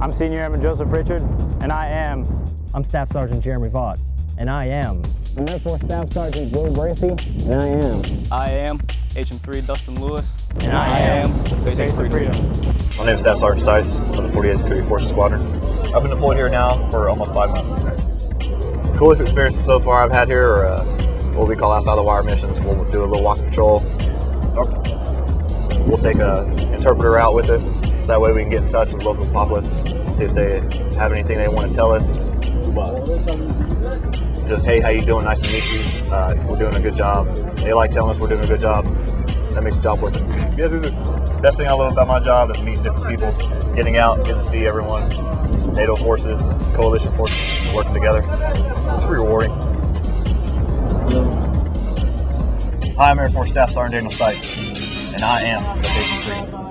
I'm Senior Airman Joseph Richard, and I am. I'm Staff Sergeant Jeremy Vaught, and I am. I'm Air Force Staff Sgt. Joe Bracey, and I am. I am HM3 Dustin Lewis, And I am the Face of Freedom. My name is Staff Sergeant Stites of the 48th Security Forces Squadron. I've been deployed here now for almost 5 months. Coolest experiences so far I've had here are what we call outside the wire missions. We'll do a little walk patrol. We'll take an interpreter out with us, so that way we can get in touch with local populace, see if they have anything they want to tell us. Just, hey, how you doing? Nice to meet you. We're doing a good job. They like telling us we're doing a good job. That makes the job worth it. Yes, the best thing I love about my job is meeting different people, getting out, getting to see everyone, NATO forces, coalition forces working together. It's pretty rewarding. Hi, I'm Air Force Staff Sergeant Daniel Stites, and I am the Face of Freedom.